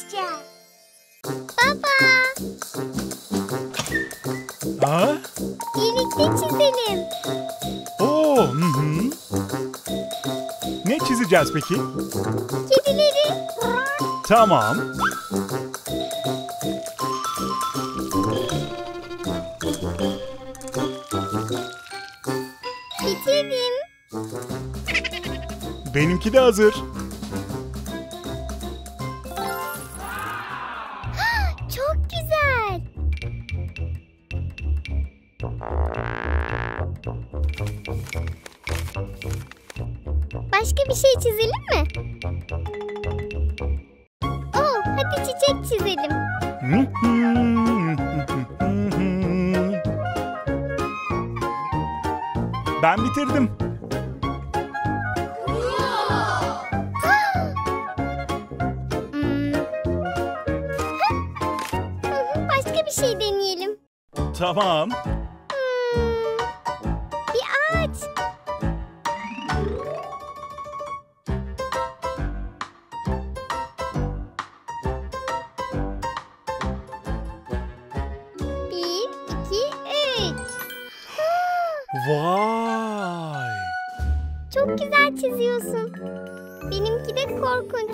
çizeceğim. Baba. Ha? Birlikte çizelim. Oo, Ne çizeceğiz peki? Kedileri. Tamam. Bitirdim. Benimki de hazır. Çok güzel. Başka bir şey çizelim mi? Hadi çiçek çizelim. Ben bitirdim. Başka bir şey deneyelim. Tamam. Bir ağaç. Bir, iki, üç. Vay! Çok güzel çiziyorsun. Benimki de korkunç.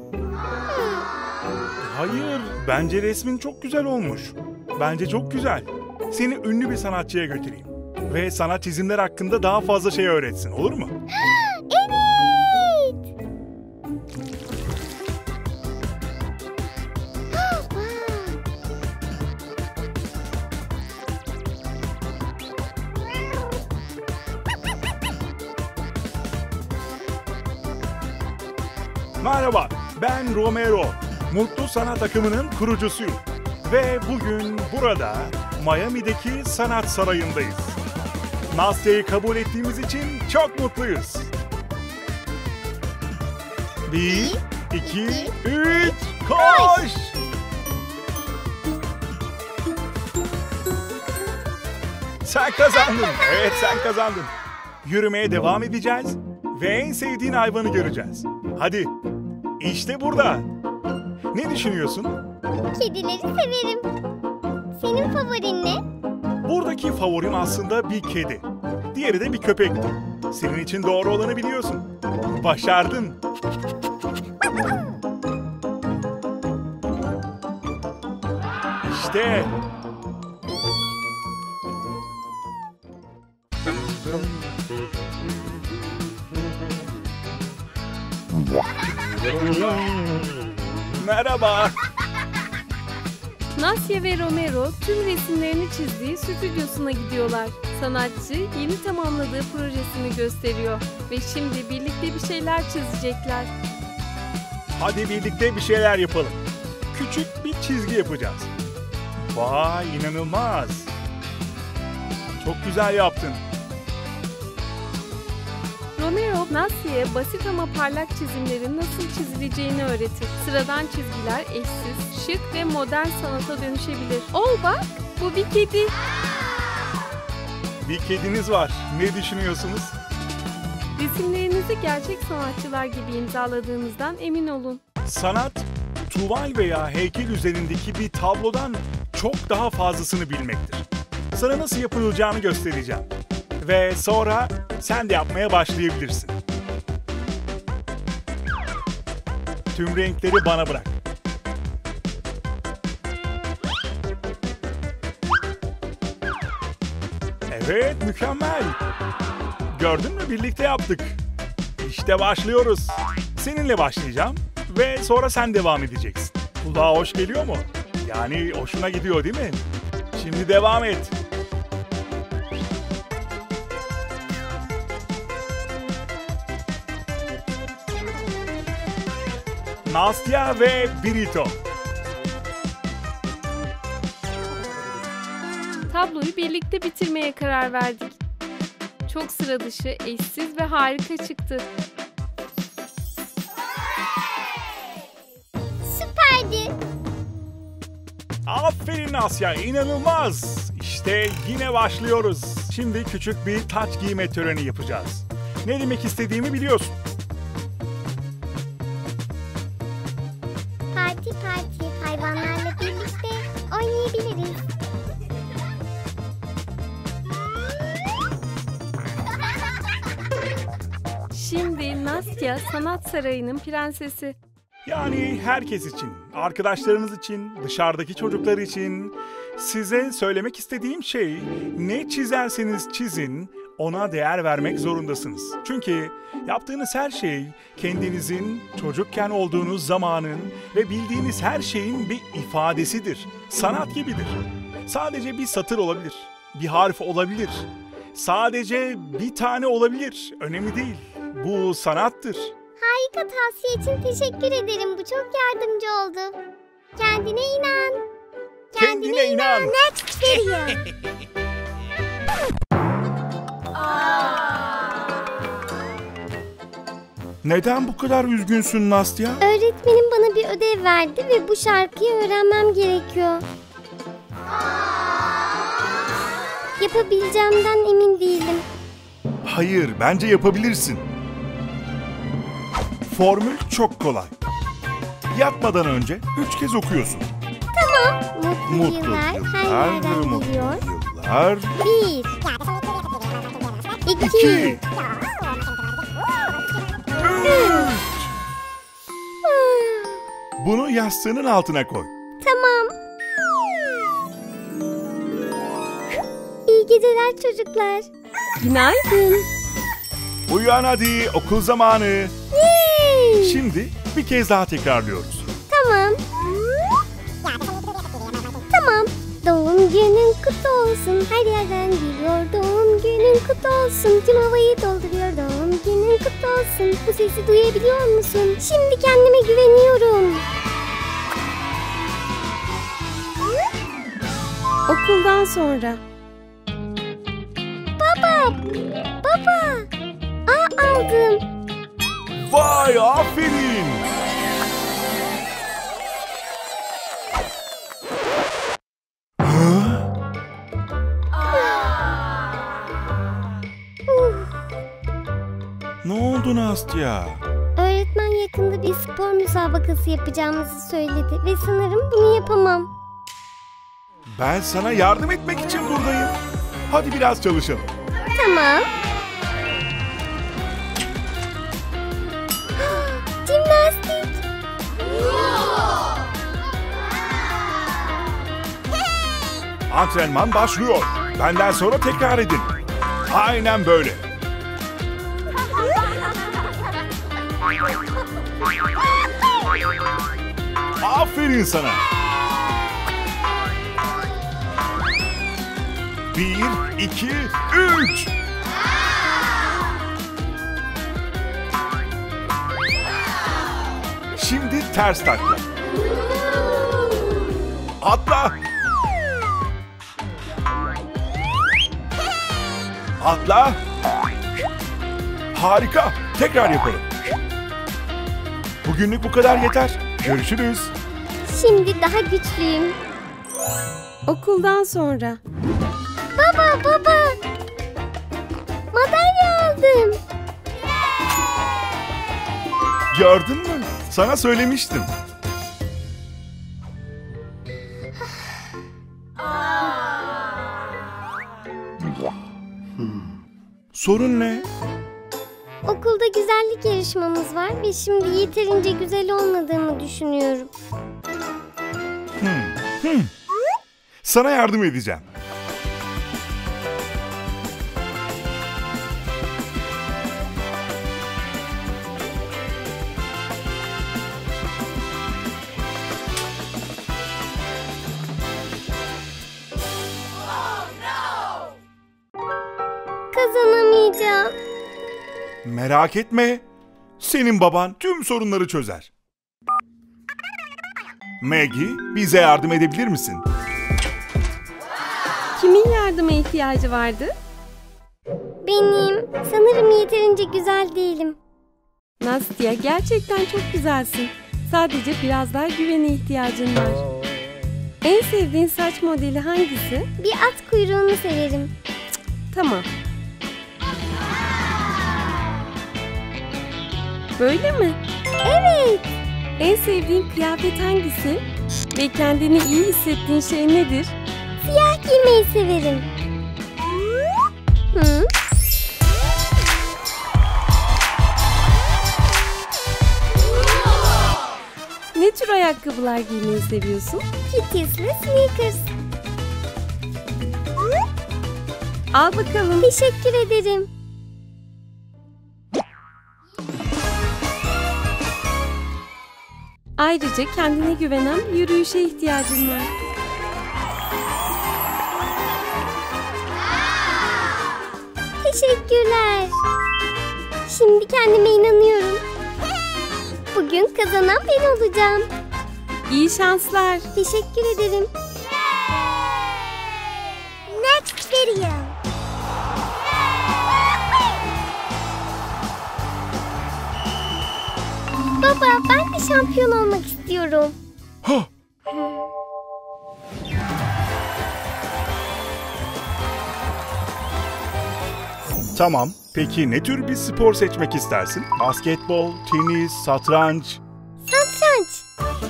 Hayır, bence resmin çok güzel olmuş. Bence çok güzel. Seni ünlü bir sanatçıya götüreyim. Ve sana çizimler hakkında daha fazla şey öğretsin, olur mu? Evet. Merhaba, ben Romero. Mutlu Sanat Akımı'nın kurucusuyum. Ve bugün burada Miami'deki Sanat Sarayı'ndayız. Nastya'yı kabul ettiğimiz için çok mutluyuz. 1, 2, 3, koş! Sen kazandın. Evet, sen kazandın. Yürümeye devam edeceğiz ve en sevdiğin hayvanı göreceğiz. Hadi, işte burada. Ne düşünüyorsun? Kedileri severim. Senin favorin ne? Buradaki favorim aslında bir kedi. Diğeri de bir köpekti. Senin için doğru olanı biliyorsun. Başardın. İşte. Merhaba. Nastya ve Romero tüm resimlerini çizdiği stüdyosuna gidiyorlar. Sanatçı yeni tamamladığı projesini gösteriyor ve şimdi birlikte bir şeyler çizecekler. Hadi birlikte bir şeyler yapalım. Küçük bir çizgi yapacağız. Vay, inanılmaz. Çok güzel yaptın. Romero, Nastya'ya basit ama parlak çizimlerin nasıl çizileceğini öğretir. Sıradan çizgiler eşsiz, şık ve modern sanata dönüşebilir. Bak, bu bir kedi. Bir kediniz var. Ne düşünüyorsunuz? Resimlerinizi gerçek sanatçılar gibi imzaladığınızdan emin olun. Sanat, tuval veya heykel üzerindeki bir tablodan çok daha fazlasını bilmektir. Sana nasıl yapılacağını göstereceğim. Ve sonra sen de yapmaya başlayabilirsin. Tüm renkleri bana bırak. Evet, mükemmel. Gördün mü? Birlikte yaptık. İşte başlıyoruz. Seninle başlayacağım ve sonra sen devam edeceksin. Kulağa hoş geliyor mu? Yani hoşuna gidiyor değil mi? Şimdi devam et. Nastya ve Birito. Tabloyu birlikte bitirmeye karar verdik. Çok sıra dışı, eşsiz ve harika çıktı. Süperdi. Aferin Asya, inanılmaz. İşte yine başlıyoruz. Şimdi küçük bir taç giyme töreni yapacağız. Ne demek istediğimi biliyorsun. Kalp parti hayvanlarla birlikte oynayabiliriz. Şimdi Nastya Sanat Sarayı'nın prensesi. Yani herkes için, arkadaşlarınız için, dışarıdaki çocuklar için size söylemek istediğim şey, ne çizerseniz çizin, ona değer vermek zorundasınız. Çünkü yaptığınız her şey kendinizin çocukken olduğunuz zamanın ve bildiğiniz her şeyin bir ifadesidir. Sanat gibidir. Sadece bir satır olabilir, bir harf olabilir, sadece bir tane olabilir. Önemli değil. Bu sanattır. Harika tavsiye için teşekkür ederim. Bu çok yardımcı oldu. Kendine inan. Kendine inan. Next video. Neden bu kadar üzgünsün Nastya? Öğretmenim bana bir ödev verdi ve bu şarkıyı öğrenmem gerekiyor. Yapabileceğimden emin değilim. Hayır, bence yapabilirsin. Formül çok kolay. Yatmadan önce 3 kez okuyorsun. Tamam. Mutlu yıllar her yerden mutlu geliyor. yıllar. 1 2 2 Bunu yastığının altına koy. Tamam. İyi geceler çocuklar. Günaydın. Uyan hadi, okul zamanı. Yay! Şimdi bir kez daha tekrarlıyoruz. Tamam. Tamam. Doğum günün kutlu olsun. Her yerden geliyor. Doğum günün kutlu olsun. Tüm havayı dolduruyor. Doğum günün kutlu olsun. Bu sesi duyabiliyor musun? Şimdi kendime güveniyorum. Okuldan sonra. Baba. Baba. Aldım. Vay, aferin. Ne oldu Nastya? Öğretmen yakında bir spor müsabakası yapacağımızı söyledi ve sanırım bunu yapamam. Ben sana yardım etmek için buradayım. Hadi biraz çalışalım. Tamam. Jimnastik. Antrenman başlıyor. Benden sonra tekrar edin. Aynen böyle. Aferin sana. 1, 2, 3. Şimdi ters takla. Atla. Atla. Harika. Tekrar yapalım. Bugünlük bu kadar yeter. Görüşürüz. Şimdi daha güçlüyüm. Okuldan sonra. Baba. Madalya aldım. Gördün mü? Sana söylemiştim. Sorun ne? Okulda güzellik yarışmamız var ve şimdi yeterince güzel olmadığımı düşünüyorum. Sana yardım edeceğim. Kazanamayacağım. Merak etme. Senin baban tüm sorunları çözer. Maggie, bize yardım edebilir misin? Kimin yardıma ihtiyacı vardı? Benim. Sanırım yeterince güzel değilim. Nastya, gerçekten çok güzelsin. Sadece biraz daha güvene ihtiyacın var. En sevdiğin saç modeli hangisi? Bir at kuyruğunu severim. Tamam. Böyle mi? Evet. En sevdiğin kıyafet hangisi? Ve kendini iyi hissettiğin şey nedir? Siyah giymeyi severim. Hı? Ne tür ayakkabılar giymeyi seviyorsun? Kittis'li sneakers. Al bakalım. Teşekkür ederim. Ayrıca kendine güvenen bir yürüyüşe ihtiyacın var. Teşekkürler. Şimdi kendime inanıyorum. Bugün kazanan ben olacağım. İyi şanslar. Teşekkür ederim. Next video. Baba, ben de şampiyon olmak istiyorum. Hah! Tamam. Peki ne tür bir spor seçmek istersin? Basketbol, tenis, satranç. Satranç.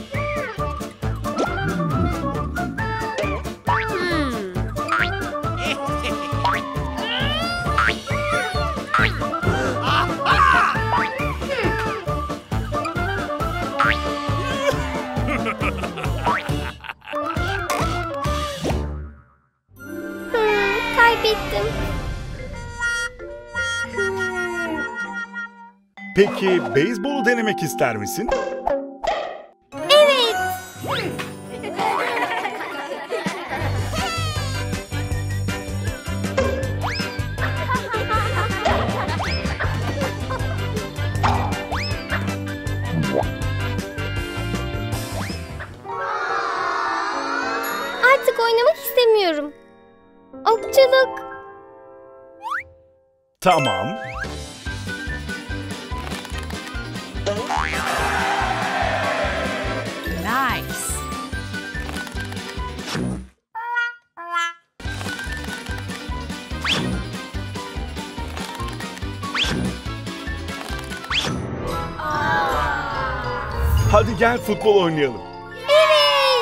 Kaybettim. Peki beyzbolu denemek ister misin? Evet. Artık oynamak istemiyorum. Okçuluk. Tamam. Nice. Hadi gel futbol oynayalım. Evet.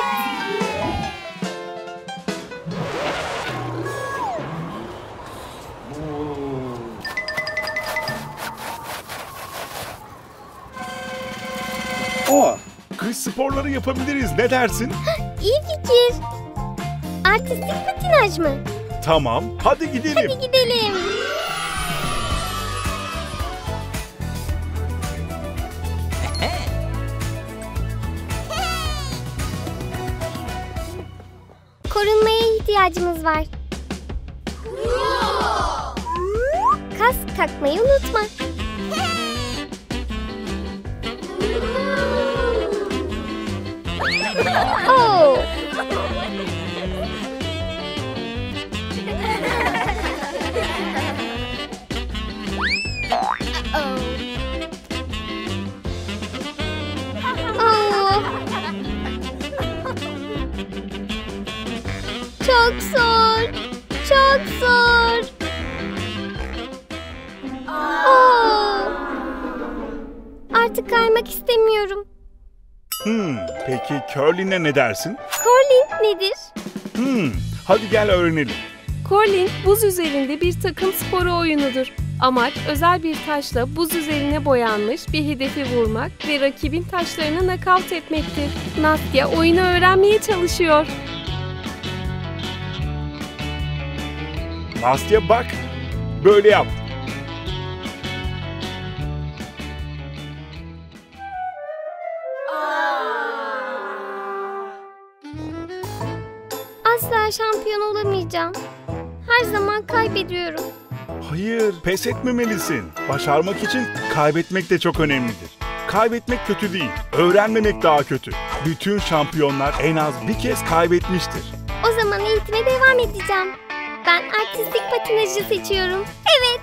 Kış sporları yapabiliriz. Ne dersin? İyi fikir. Artistik patinaj mı? Tamam. Hadi gidelim. Hadi gidelim. Korunmaya ihtiyacımız var. Kask takmayı unutma. Oh! Oh! Çok zor. Çok zor. Oh! Artık kaymak istemiyorum. Peki curling'e ne dersin? Curling nedir? Hadi gel öğrenelim. Curling, buz üzerinde bir takım sporu oyunudur. Amaç, özel bir taşla buz üzerine boyanmış bir hedefi vurmak ve rakibin taşlarını nakavt etmektir. Nastya oyunu öğrenmeye çalışıyor. Nastya bak. Böyle yap. Asla şampiyon olamayacağım. Her zaman kaybediyorum. Hayır, pes etmemelisin. Başarmak için kaybetmek de çok önemlidir. Kaybetmek kötü değil, öğrenmemek daha kötü. Bütün şampiyonlar en az bir kez kaybetmiştir. O zaman eğitime devam edeceğim. Ben artistik patinajı seçiyorum. Evet.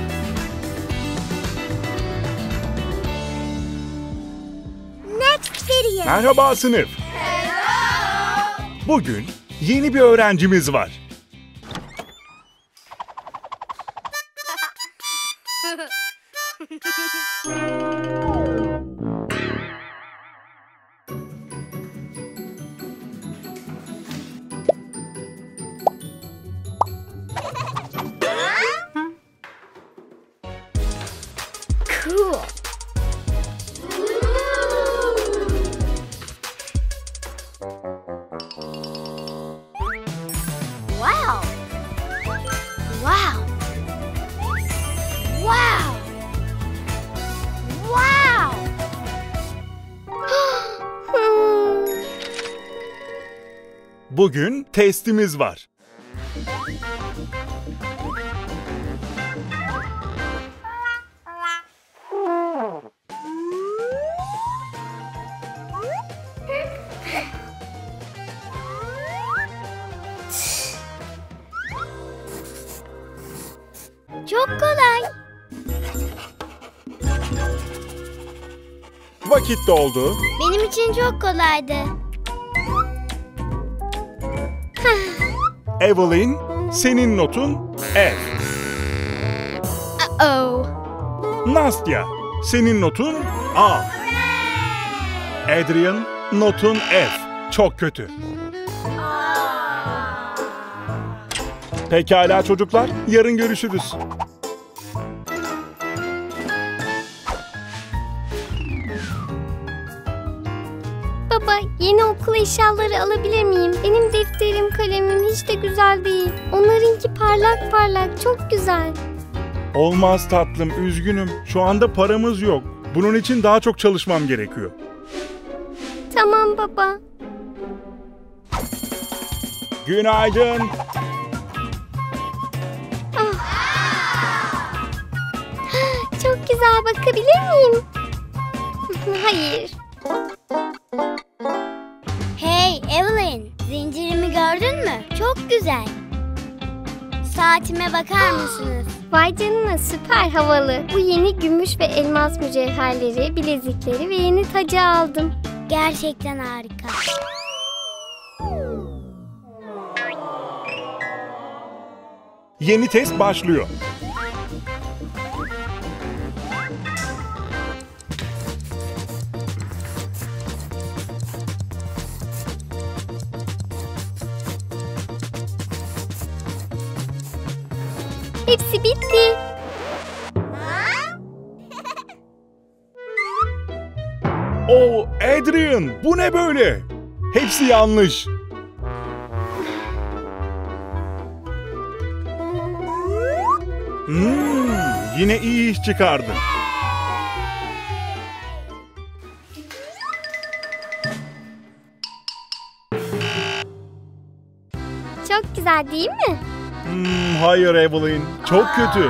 Next Merhaba sınıf. Bugün yeni bir öğrencimiz var. Cool. Wow. Wow. Wow. Wow. Bugün testimiz var. Çok kolay. Vakit doldu. Benim için çok kolaydı. Evelyn, senin notun F. Oh. Nastya, senin notun A. Adrian, notun F. Çok kötü. Pekala çocuklar, yarın görüşürüz. Baba, yeni okul eşyaları alabilir miyim? Benim defterim, kalemim hiç de güzel değil. Onlarınki parlak parlak, çok güzel. Olmaz tatlım, üzgünüm. Şu anda paramız yok. Bunun için daha çok çalışmam gerekiyor. Tamam baba. Günaydın. Çok güzel, bakabilir miyim? Hayır. Hey Evelyn, zincirimi gördün mü? Çok güzel. Saatime bakar mısınız? Vay canına, süper havalı. Bu yeni gümüş ve elmas mücevherleri, bilezikleri ve yeni tacı aldım. Gerçekten harika. Yeni test başlıyor. Hepsi bitti. Oo, Adrian, bu ne böyle? Hepsi yanlış. Yine iyi iş çıkardın. Çok güzel değil mi? Hayır Evelyn, çok kötü.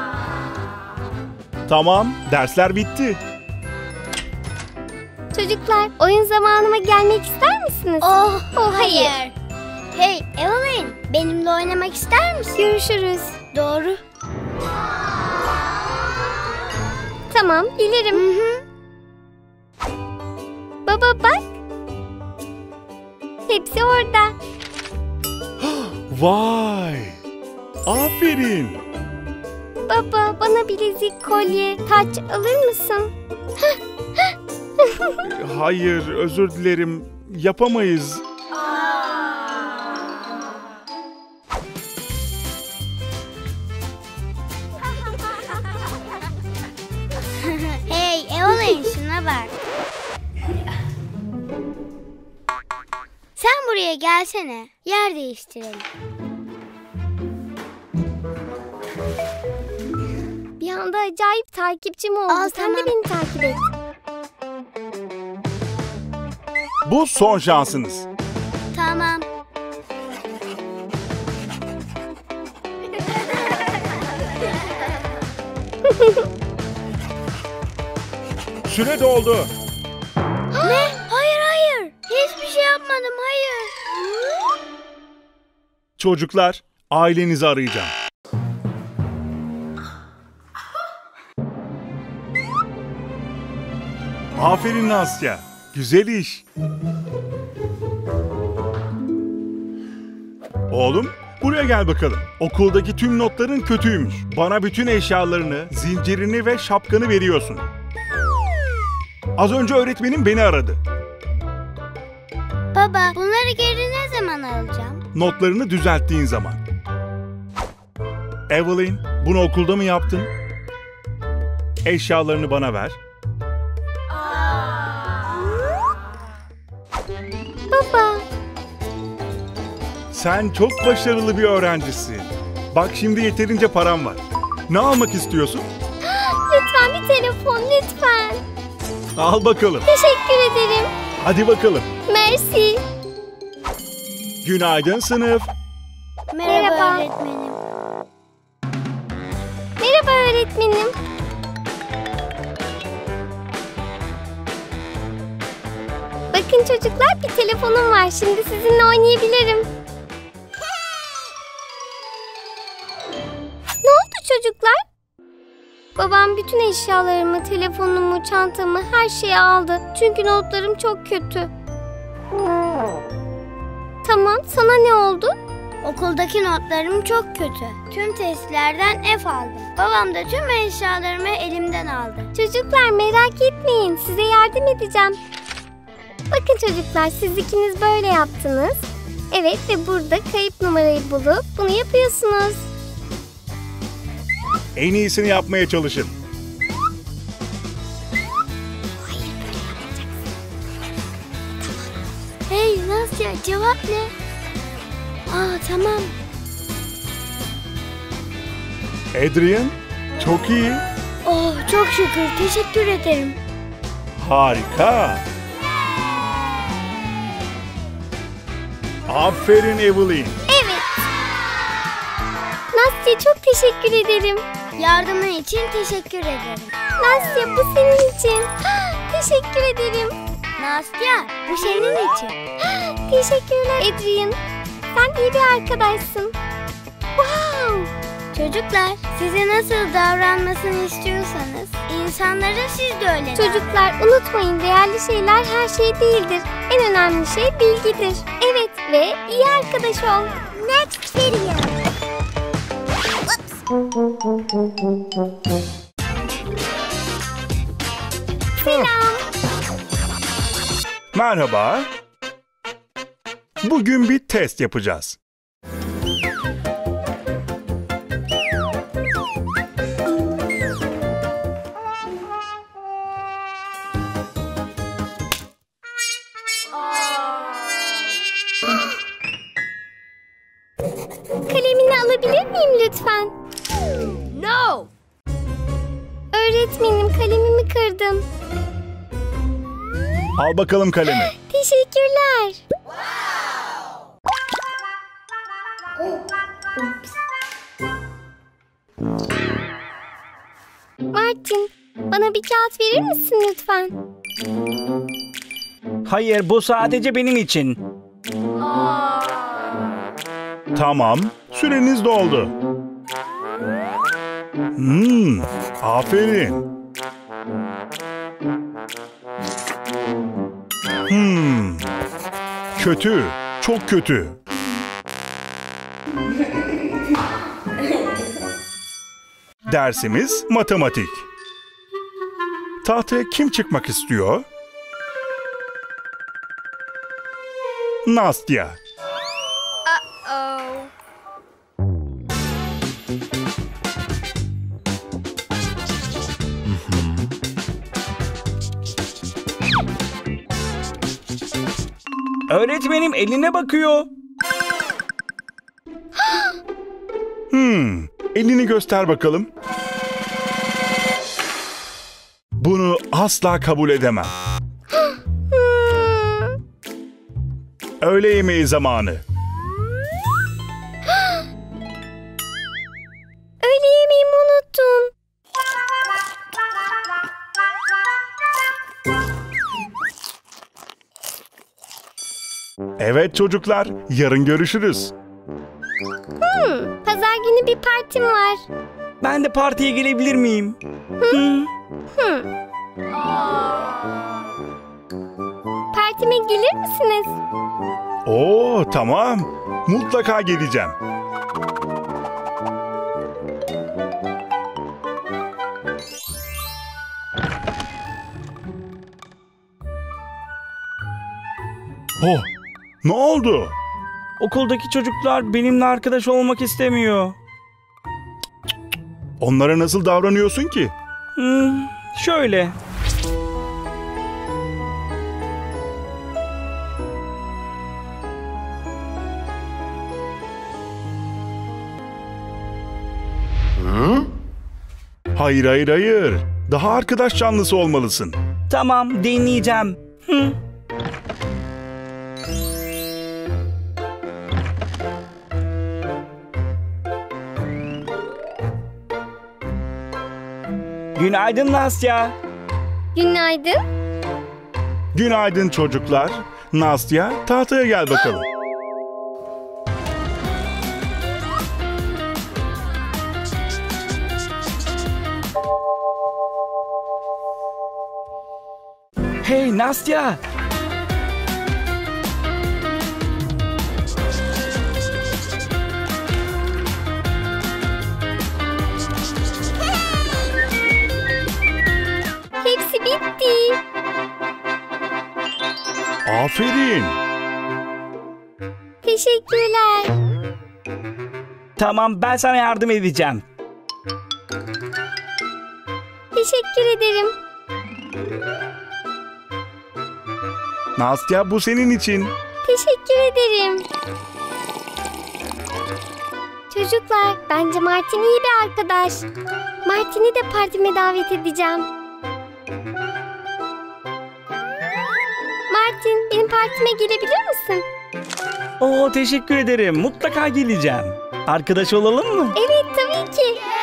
Tamam, dersler bitti. Çocuklar, oyun zamanıma gelmek ister misiniz? Oh hayır. Hey Evelyn, benimle oynamak ister misin? Görüşürüz. Doğru. Tamam, bilirim. Baba bak. Hepsi orada. Vay! Aferin! Baba, bana bilezik, kolye, taç alır mısın? Hayır, özür dilerim. Yapamayız. Hey Evelyn, şuna bak. Sen buraya gelsene. Yer değiştirelim. Bir anda acayip takipçim oldu. Sen de beni takip et. Bu son şansınız. Tamam. Süre doldu. Ne? Hayır hayır. Hiçbir şey yapmadım, hayır. Çocuklar, ailenizi arayacağım. Aferin Nastya. Güzel iş. Oğlum, buraya gel bakalım. Okuldaki tüm notların kötüymüş. Bana bütün eşyalarını, zincirini ve şapkanı veriyorsun. Az önce öğretmenim beni aradı. Baba, bunları geri ne zaman alacağım? Notlarını düzelttiğin zaman. Evelyn, bunu okulda mı yaptın? Eşyalarını bana ver. Baba. Sen çok başarılı bir öğrencisin. Bak şimdi yeterince param var. Ne almak istiyorsun? Lütfen bir telefon, lütfen. Al bakalım. Teşekkür ederim. Hadi bakalım. Merci. Günaydın sınıf. Merhaba öğretmenim. Merhaba öğretmenim. Bakın çocuklar, bir telefonum var. Şimdi sizinle oynayabilirim. Ne oldu çocuklar? Babam bütün eşyalarımı, telefonumu, çantamı, her şeyi aldı. Çünkü notlarım çok kötü. Tamam, sana ne oldu? Okuldaki notlarım çok kötü. Tüm testlerden F aldım. Babam da tüm eşyalarımı elimden aldı. Çocuklar merak etmeyin, size yardım edeceğim. Bakın çocuklar, siz ikiniz böyle yaptınız. Evet ve burada kayıp numarayı bulup bunu yapıyorsunuz. En iyisini yapmaya çalışın. Hey Nasya, cevap ne? Tamam. Adrian, çok iyi. Çok şükür, teşekkür ederim. Harika. Aferin Evelyn. Evet. Nastya, çok teşekkür ederim. Yardımın için teşekkür ederim. Nastya, bu senin için. Teşekkür ederim. Nastya, bu senin için. Teşekkürler Adrian. Sen iyi bir arkadaşsın. Wow. Çocuklar, size nasıl davranmasını istiyorsanız insanlara siz de öyle Çocuklar, unutmayın, değerli şeyler her şey değildir. En önemli şey bilgidir. Evet ve iyi arkadaş ol. Next video. Selam. Merhaba. Bugün bir test yapacağız. Kalemini alabilir miyim lütfen? No! Öğretmenim, kalemimi kırdım. Al bakalım kalemi. Teşekkürler. Martin, bana bir kağıt verir misin lütfen? Hayır, bu sadece benim için. Tamam, süreniz doldu. Aferin. Kötü, çok kötü. Dersimiz matematik. Tahtaya kim çıkmak istiyor? Nastya. Öğretmenim eline bakıyor. Elini göster bakalım. Bunu asla kabul edemem. Öğle yemeği zamanı. Öğle yemeğimi unuttum. Evet çocuklar, yarın görüşürüz. Pazar günü bir partim var. Ben de partiye gelebilir miyim? partime gelir misiniz? Oo, tamam. Mutlaka geleceğim. Oh, ne oldu? Okuldaki çocuklar benimle arkadaş olmak istemiyor. Onlara nasıl davranıyorsun ki? Şöyle. Hayır, hayır, hayır. Daha arkadaş canlısı olmalısın. Tamam, deneyeceğim. Günaydın Nastya. Günaydın. Günaydın çocuklar. Nastya, tahtaya gel bakalım. Hey Nastya. Hepsi bitti. Aferin. Teşekkürler. Tamam, ben sana yardım edeceğim. Teşekkür ederim. Nastya, bu senin için. Teşekkür ederim. Çocuklar, bence Martin iyi bir arkadaş. Martin'i de partime davet edeceğim. Martin, benim partime gelebilir misin? Oo, teşekkür ederim. Mutlaka geleceğim. Arkadaş olalım mı? Evet, tabii ki.